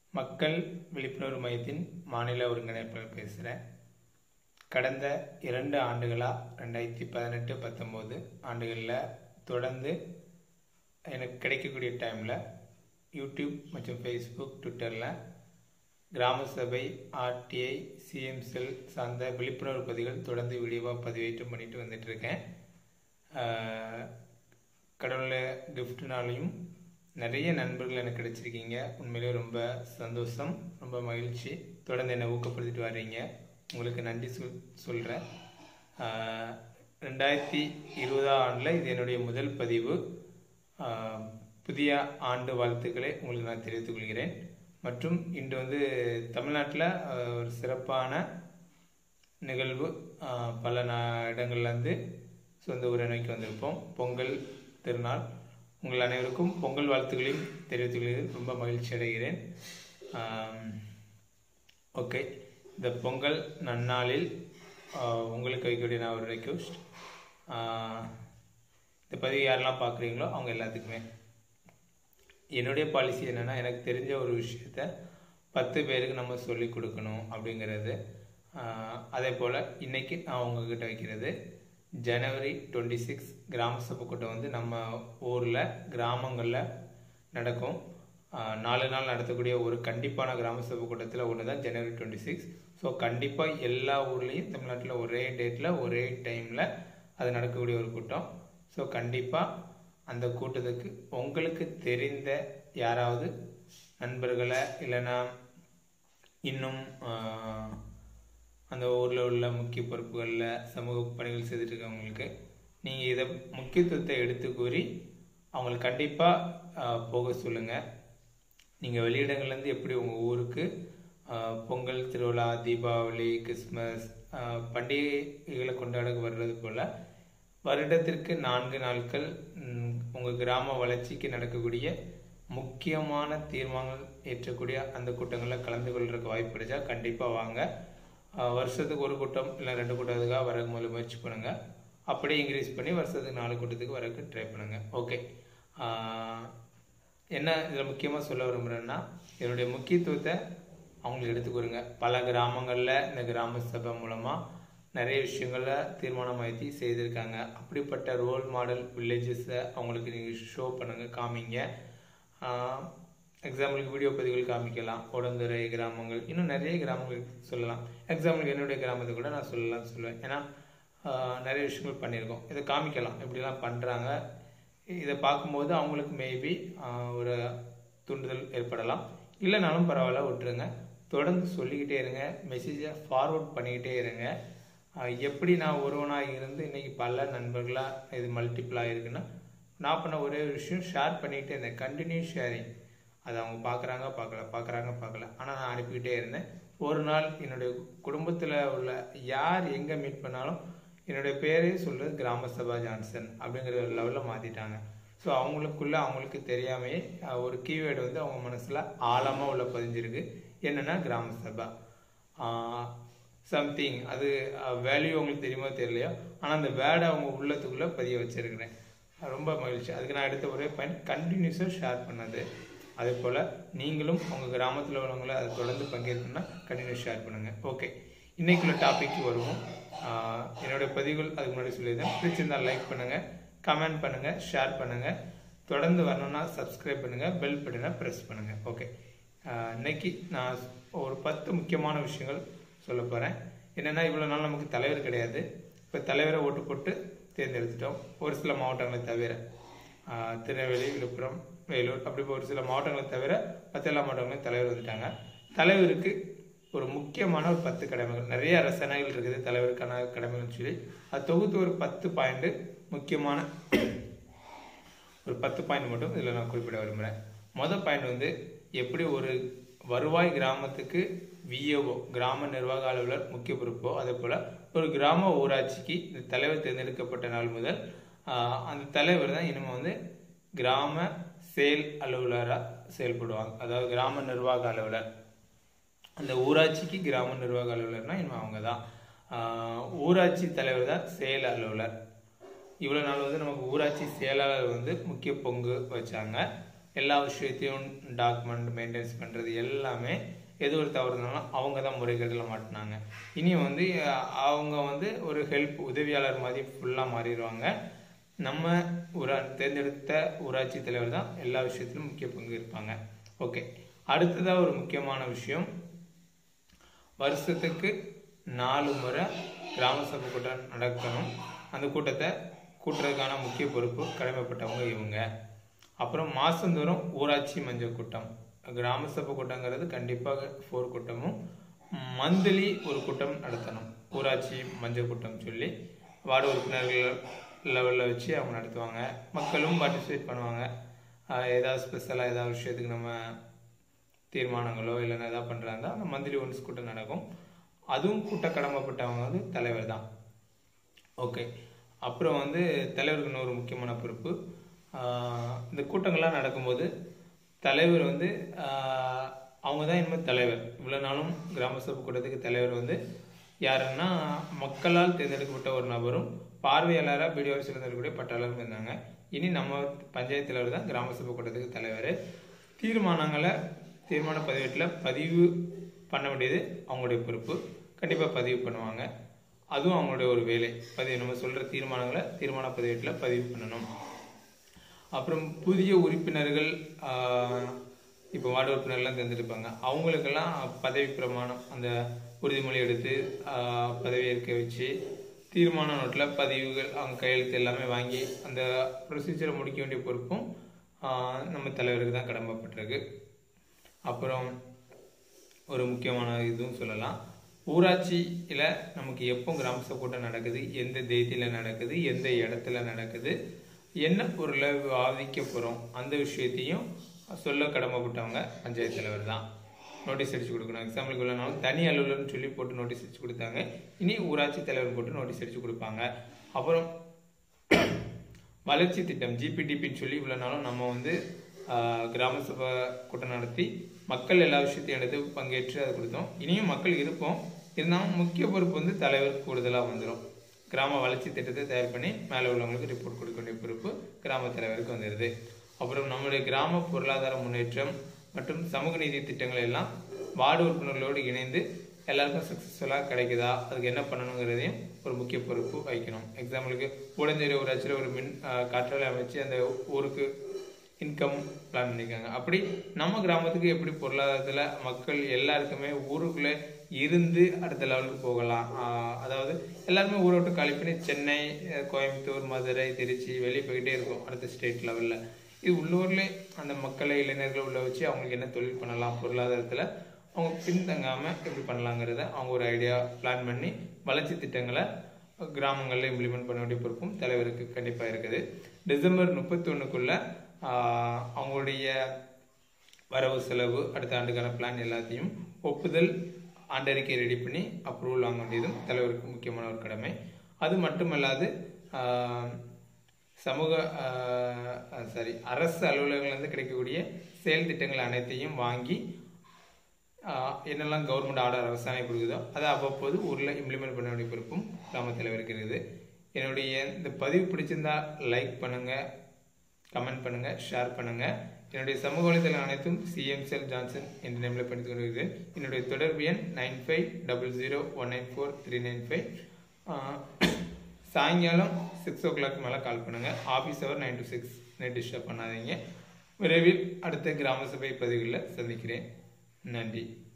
மக்கள் விழிப்புணர்வு மையத்தின் மாநில ஒருங்கிணைப்பாளர் பேசுகிறேன். கடந்த 2 ஆண்டுகளாக 2018-19 ஆண்டுகளில் தொடர்ந்து எனக்கு கிடைக்கக்கூடிய டைமில் யூடியூப் மற்றும் ஃபேஸ்புக், ட்விட்டரில் கிராம சபை, ஆர்டிஐ, சிஎம் செல் சார்ந்த விழிப்புணர்வு பதிவுகள் தொடர்ந்து வீடியோவாக பதிவேற்றம் பண்ணிட்டு வந்துட்டுருக்கேன். கடவுளை கிஃப்ட்னாலையும் நிறைய நண்பர்கள் எனக்கு கிடைச்சிருக்கீங்க. உண்மையிலே ரொம்ப சந்தோஷம், ரொம்ப மகிழ்ச்சி. தொடர்ந்து என்னை ஊக்கப்படுத்திட்டு வர்றீங்க, உங்களுக்கு நன்றி சொல்கிறேன். 2020 ஆண்டில் இது என்னுடைய முதல் பதிவு. புதிய ஆண்டு வாழ்த்துக்களை உங்களுக்கு நான் தெரிவித்துக் கொள்கிறேன். மற்றும் இன்று தமிழ்நாட்டில் ஒரு சிறப்பான நிகழ்வு. பல இடங்கள்லேருந்து சொந்த ஊரை நோக்கி வந்திருப்போம். பொங்கல் திருநாள். உங்கள் அனைவருக்கும் பொங்கல் வாழ்த்துக்களையும் தெரிவித்துக் கொள்கிறேன். ரொம்ப மகிழ்ச்சி அடைகிறேன். ஓகே, இந்த பொங்கல் நன்னாளில் உங்களுக்கு வைக்கக்கூடிய நான் ஒரு ரெக்வஸ்ட். இந்த பதிவு யாரெல்லாம் பார்க்குறீங்களோ அவங்க எல்லாத்துக்குமே என்னுடைய பாலிசி என்னென்னா, எனக்கு தெரிஞ்ச ஒரு விஷயத்த 10 பேருக்கு நம்ம சொல்லி கொடுக்கணும் அப்படிங்கிறது. அதே போல் இன்றைக்கி நான் உங்ககிட்ட வைக்கிறது ஜனவரி 26 கிராம சபை கூட்டம் நம்ம ஊரில் கிராமங்களில் நடக்கும். 4 நாள் நடத்தக்கூடிய ஒரு கண்டிப்பான கிராம சபை கூட்டத்தில் ஒன்று தான் ஜனவரி 26. ஸோ கண்டிப்பாக எல்லா ஊர்லேயும் தமிழ்நாட்டில் ஒரே டேட்டில் ஒரே டைமில் அது நடக்கக்கூடிய ஒரு கூட்டம். ஸோ கண்டிப்பாக அந்த கூட்டத்துக்கு உங்களுக்கு தெரிந்த யாராவது நண்பர்களை, இல்லைன்னா இன்னும் அந்த ஊரில் உள்ள முக்கிய பொறுப்புகளில் சமூக பணிகள் செய்துட்டு இருக்கவங்களுக்கு நீங்கள் இதை முக்கியத்துவத்தை எடுத்து கூறி அவங்களுக்கு கண்டிப்பாக போக சொல்லுங்கள். நீங்கள் வெளியிடங்கள்லேருந்து எப்படி உங்கள் ஊருக்கு பொங்கல் திருவிழா, தீபாவளி, கிறிஸ்மஸ் பண்டிகைகளை கொண்டாட வர்றது போல் வருடத்திற்கு 4 நாட்கள் உங்கள் கிராம வளர்ச்சிக்கு நடக்கக்கூடிய முக்கியமான தீர்மானங்கள் ஏற்றக்கூடிய அந்த கூட்டங்களில் கலந்து கொள்றதுக்கு வாய்ப்பு கிடைச்சா கண்டிப்பாக வாங்க. வருஷத்துக்கு ஒரு கூட்டம் இல்லை 2 கூட்டத்துக்காக வர முதல்ல முயற்சி பண்ணுங்கள். அப்படியே இன்க்ரீஸ் பண்ணி வருஷத்துக்கு 4 கூட்டத்துக்கு வரக்கு ட்ரை பண்ணுங்கள். ஓகே, என்ன இதில் முக்கியமாக சொல்ல விரும்புகிறேன்னா, என்னுடைய முக்கியத்துவத்தை அவங்களுக்கு எடுத்துக்கொடுங்க. பல கிராமங்களில் இந்த கிராம சபை மூலமாக நிறைய விஷயங்களில் தீர்மானம் ஆற்றி செய்திருக்காங்க. அப்படிப்பட்ட ரோல் மாடல் வில்லேஜஸை அவங்களுக்கு நீங்கள் ஷோ பண்ணுங்கள், காமிங்க. எக்ஸாம்பிளுக்கு வீடியோ பதிவுகள் காமிக்கலாம். உடந்துறை கிராமங்கள், இன்னும் நிறைய கிராமங்கள் சொல்லலாம். எக்ஸாம்பிளுக்கு என்னுடைய கிராமத்தை கூட நான் சொல்லுவேன். ஏன்னா நிறைய விஷயங்கள் பண்ணியிருக்கோம். இதை காமிக்கலாம், இப்படிலாம் பண்ணுறாங்க. இதை பார்க்கும்போது அவங்களுக்கு மேபி ஒரு தூண்டுதல் ஏற்படலாம். இல்லைனாலும் பரவாயில்ல, விட்டுருங்க. தொடர்ந்து சொல்லிக்கிட்டே இருங்க, மெசேஜை ஃபார்வர்ட் பண்ணிக்கிட்டே இருங்க. எப்படி நான் ஒருவனாக இருந்து இன்றைக்கி பல நண்பர்களாக இது மல்டிபிளாக இருக்குன்னா, நான் பண்ண ஒரே ஒரு விஷயம் ஷேர் பண்ணிக்கிட்டே இருந்தேன். Continuous sharing. அதை அவங்க பார்க்குறாங்க. ஆனால் நான் அனுப்பிக்கிட்டே இருந்தேன். ஒரு நாள் என்னுடைய குடும்பத்தில் உள்ள யார் எங்கே மீட் பண்ணாலும் என்னுடைய பேரே சொல்கிறது கிராம சபா ஜான்சன் அப்படிங்கிற ஒரு லெவலில் மாற்றிட்டாங்க. ஸோ அவங்களுக்கு தெரியாமையே ஒரு கீவேர்டு அவங்க மனசில் ஆழமாக உள்ள பதிஞ்சிருக்கு. என்னென்னா கிராம சபா சம்திங். அது வேல்யூ அவங்களுக்கு தெரியுமோ தெரியலையோ, ஆனால் அந்த வேர்டை அவங்க உள்ளத்துக்குள்ளே பதிய வச்சுருக்கிறேன். ரொம்ப மகிழ்ச்சி. அதுக்கு நான் எடுத்த ஒரே பாயிண்ட் கண்டினியூஸாக ஷேர் பண்ணது. அதே போல் நீங்களும் உங்கள் கிராமத்தில் உள்ளவங்களை அதை தொடர்ந்து பங்கேற்கணும்னா கண்டினியூஸ் ஷேர் பண்ணுங்கள். ஓகே, இன்றைக்குள்ள டாபிக் வருவோம். என்னுடைய பதிவுகள் அதுக்கு முன்னாடி சொல்லியிருந்தேன். பிடிச்சிருந்தால் லைக் பண்ணுங்கள், கமெண்ட் பண்ணுங்கள், ஷேர் பண்ணுங்கள். தொடர்ந்து வரணும்னா சப்ஸ்கிரைப் பண்ணுங்கள், பெல் பட்டனை ப்ரெஸ் பண்ணுங்கள். ஓகே, இன்னைக்கு நான் ஒரு 10 முக்கியமான விஷயங்கள் சொல்ல போகிறேன். என்னென்னா, இவ்வளோ நாள் நமக்கு தலைவர் கிடையாது. இப்போ தலைவரை ஓட்டு போட்டு தேர்ந்தெடுத்துட்டோம். ஒரு சில மாவட்டங்களை தவிர, திருநெல்வேலி, விழுப்புரம், வேலூர், அப்படி ஒரு சில மாவட்டங்களை தவிர மற்ற எல்லா மாவட்டங்களையும் தலைவர் வந்துட்டாங்க. தலைவருக்கு ஒரு முக்கியமான ஒரு 10 கடமைகள், நிறைய ரசனைகள் இருக்குது தலைவருக்கான கடமைகள்னு சொல்லி அது தொகுத்து ஒரு 10 பாயிண்ட் முக்கியமான ஒரு 10 பாயிண்ட் மட்டும் இதில் நான் குறிப்பிட விரும்புகிறேன். மொதல் பாயிண்ட் எப்படி ஒரு வருவாய் கிராமத்துக்கு விஏஓ, கிராம நிர்வாக அலுவலர் முக்கிய பொறுப்போ, அதே போல் ஒரு கிராம ஊராட்சிக்கு இந்த தலைவர் தேர்ந்தெடுக்கப்பட்ட நாள் முதல் அந்த தலைவர் தான் இனிமேல் கிராம செயல் அலுவலராக செயல்படுவாங்க. அதாவது கிராம நிர்வாக அலுவலர். அந்த ஊராட்சிக்கு கிராம நிர்வாக அலுவலர்னா இனிமேல் அவங்க தான். ஊராட்சி தலைவர் தான் செயல் அலுவலர். இவ்வளோ நாள் நமக்கு ஊராட்சி செயலாளர் முக்கிய பங்கு வச்சாங்க. எல்லா விஷயத்தையும் டாக்குமெண்ட் மெயின்டைன்ஸ் பண்ணுறது எல்லாமே எது ஒரு தவறு இருந்தாலும் அவங்க தான் முறைகேட்டில் மாட்டினாங்க. இனி வந்து அவங்க வந்து ஒரு ஹெல்ப் உதவியாளர் மாதிரி ஃபுல்லாக மாறிடுவாங்க. நம்ம தேர்ந்தெடுத்த ஊராட்சி தலைவர் தான் எல்லா விஷயத்திலும் முக்கிய பங்கு இருப்பாங்க. ஓகே, அடுத்ததாக ஒரு முக்கியமான விஷயம், வருஷத்துக்கு 4 முறை கிராம சபை கூட்டம் நடக்கணும். அந்த கூட்டத்தை கூட்டுறதுக்கான முக்கிய பொறுப்பு கடமைப்பட்டவங்க இவங்க. அப்புறம் மாதந்தோறும் ஊராட்சி மஞ்சள் கூட்டம், கிராம சபை கூட்டங்கிறது கண்டிப்பாக 4 கூட்டமும், மந்த்லி ஒரு கூட்டம் நடத்தணும். ஊராட்சி மஞ்சள் கூட்டம் சொல்லி வார்டு உறுப்பினர்கள் லெவலில் வச்சு அவங்க நடத்துவாங்க. மக்களும் பார்ட்டிசிபேட் பண்ணுவாங்க. ஏதாவது ஸ்பெஷலாக ஏதாவது விஷயத்துக்கு நம்ம தீர்மானங்களோ இல்லைன்னா எதாவது பண்ணுறாங்க, அந்த மந்த்லி ஒன்ஸ் கூட்டம் நடக்கும். அதுவும் கூட்ட கடமைப்பட்டவங்க வந்து தலைவர் தான். ஓகே, அப்புறம் வந்து தலைவருக்கு இன்னொரு முக்கியமான பொறுப்பு, இந்த கூட்டங்கள்லாம் நடக்கும்போது தலைவர் வந்து அவங்க தான் இனிமேல் தலைவர். இவ்வளோ நாளும் கிராம சபை கூட்டத்துக்கு தலைவர் வந்து யாருன்னா மக்களால் தேர்ந்தெடுக்கப்பட்ட ஒரு நபரும் பார்வையாளராக பிடிஓ தேர்ந்தெடுக்கக்கூடிய பட்டாளரும் இருந்தாங்க. இனி நம்ம பஞ்சாயத்து தலைவர் தான் கிராம சபை கூட்டத்துக்கு தலைவர். தீர்மான பதிவேட்டில் பதிவு பண்ண வேண்டியது அவங்களுடைய பொறுப்பு. கண்டிப்பாக பதிவு பண்ணுவாங்க. அதுவும் அவங்களுடைய ஒரு வேலை. நம்ம சொல்கிற தீர்மான பதிவேட்டில் பதிவு பண்ணணும். அப்புறம் புதிய உறுப்பினர்கள், இப்போ வார்டு உறுப்பினர்கள்லாம் தேர்ந்தெடுப்பாங்க. அவங்களுக்கெல்லாம் பதவி பிரமாணம், அந்த உறுதிமொழி எடுத்து பதவியேற்க வச்சு தீர்மான நோட்டில் பதிவுகள் அவங்க கையெழுத்து எல்லாமே வாங்கி அந்த ப்ரொசீஜரை முடிக்க வேண்டிய பொறுப்பும் நம்ம தலைவருக்கு தான் கடமைப்பட்டிருக்கு. அப்புறம் ஒரு முக்கியமான இதுவும் சொல்லலாம், ஊராட்சியில் நமக்கு எப்போ கிராம சபை கூட்டம் நடக்குது, எந்த தேதியில் நடக்குது, எந்த இடத்துல நடக்குது, என்ன பொருளை வாதிக்க போகிறோம், அந்த விஷயத்தையும் சொல்ல கடமைப்பட்டவங்க பஞ்சாயத்து தலைவர் தான். நோட்டீஸ் அடித்து கொடுக்கணும். எக்ஸாம்பிளுக்கு இல்லைனாலும் தனி அலுவலர்னு சொல்லி போட்டு நோட்டீஸ் அடித்து கொடுத்தாங்க. இனி ஊராட்சி தலைவர் போட்டு நோட்டீஸ் அடித்து கொடுப்பாங்க. அப்புறம் வளர்ச்சி திட்டம் ஜிபிடிபின்னு சொல்லி இவ்வளோ நாளும் நம்ம வந்து கிராம சபை கூட்டம் நடத்தி மக்கள் எல்லா விஷயத்தையும் எடுத்து பங்கேற்று அதை கொடுத்தோம். இனியும் மக்கள் இருப்போம். இருந்தாலும் முக்கிய பொறுப்பு வந்து தலைவர் கூடுதலாக வந்துடும். கிராம வளர்ச்சி திட்டத்தை தயார் பண்ணி மேலே உள்ளவங்களுக்கு ரிப்போர்ட் கொடுக்க வேண்டிய பொறுப்பு கிராம தலைவருக்கு வந்துடுது. அப்புறம் நம்முடைய கிராம பொருளாதார முன்னேற்றம் மற்றும் சமூக நீதி திட்டங்கள் எல்லாம் வார்டு உறுப்பினர்களோடு இணைந்து எல்லாருக்கும் சக்ஸஸ்ஃபுல்லாக கிடைக்குதா, அதுக்கு என்ன பண்ணணுங்கிறதையும் ஒரு முக்கிய பொறுப்பு வைக்கணும். எக்ஸாம்பிளுக்கு உடனே ஊராட்சியில் ஒரு காற்றாலை அமைச்சு அந்த ஊருக்கு இன்கம் பிளான் பண்ணியிருக்காங்க. அப்படி நம்ம கிராமத்துக்கு எப்படி பொருளாதாரத்தில் மக்கள் எல்லாருக்குமே ஊருக்குள்ளே இருந்து அடுத்த லெவலுக்கு போகலாம். அதாவது எல்லாருமே ஊரை விட்டு காலி பண்ணி சென்னை, கோயம்புத்தூர், மதுரை, திருச்சி வெளியே போய்கிட்டே இருக்கும் அடுத்த ஸ்டேட் லெவலில். இது உள்ளூர்லேயே அந்த மக்களை இளைஞர்கள் உள்ள வச்சு அவங்களுக்கு என்ன தொழில் பண்ணலாம், பொருளாதாரத்தில் அவங்க பின்தங்காமல் எப்படி பண்ணலாங்கிறத அவங்க ஒரு ஐடியா பிளான் பண்ணி வளர்ச்சி திட்டங்களை கிராமங்களில் இம்ப்ளிமெண்ட் பண்ண வேண்டிய பொறுப்பும் தலைவருக்கு கண்டிப்பாக இருக்குது. டிசம்பர் 31க்குள்ளே அவங்களுடைய வரவு செலவு அடுத்த ஆண்டுக்கான பிளான் எல்லாத்தையும் ஒப்புதல் ஆண்டறிக்கை ரெடி பண்ணி அப்ரூவல் வாங்க வேண்டியதும் தலைவருக்கு முக்கியமான ஒரு கடமை. அது மட்டுமல்லாது அரசு அலுவலகங்கள்லேருந்து கிடைக்கக்கூடிய செயல் திட்டங்கள் அனைத்தையும் வாங்கி என்னெல்லாம் கவர்மெண்ட் ஆர்டர் அரசாணை கொடுக்குதோ அதை அவ்வப்போது ஊரில் இம்ப்ளிமெண்ட் பண்ண வேண்டிய பொறுப்பும் கிராம தலைவருக்கு இருக்குது. என்னுடைய இந்த பதிவு பிடிச்சிருந்தா லைக் பண்ணுங்கள், கமெண்ட் பண்ணுங்கள், ஷேர் பண்ணுங்கள். என்னுடைய சமூக வலைத்தளம் அனைத்தும் CM Cell Johnson என்ற நேமில் படித்துக் கொண்டிருக்கிறேன். என்னுடைய தொடர்பு எண் 9500194395. சாயங்காலம் 6 o'clock மேலே கால் பண்ணுங்கள். Office hour 9 to 6. டிஸ்டர்ப் பண்ணாதீங்க. விரைவில் அடுத்த கிராம சபை பதிவுகளில் சந்திக்கிறேன். நன்றி.